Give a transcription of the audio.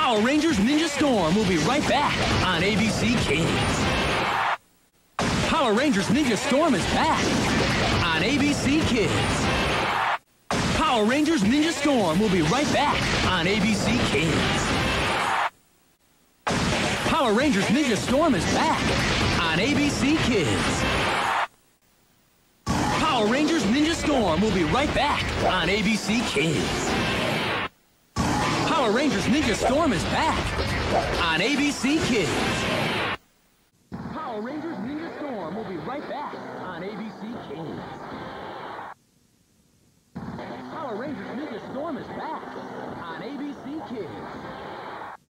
Power Rangers Ninja Storm will be right back on ABC Kids. Power Rangers Ninja Storm is back on ABC Kids. Power Rangers Ninja Storm will be right back on ABC Kids. Power Rangers Ninja Storm is back on ABC Kids. Power Rangers Ninja Storm will be right back on ABC Kids. Power Rangers Ninja Storm is back on ABC Kids.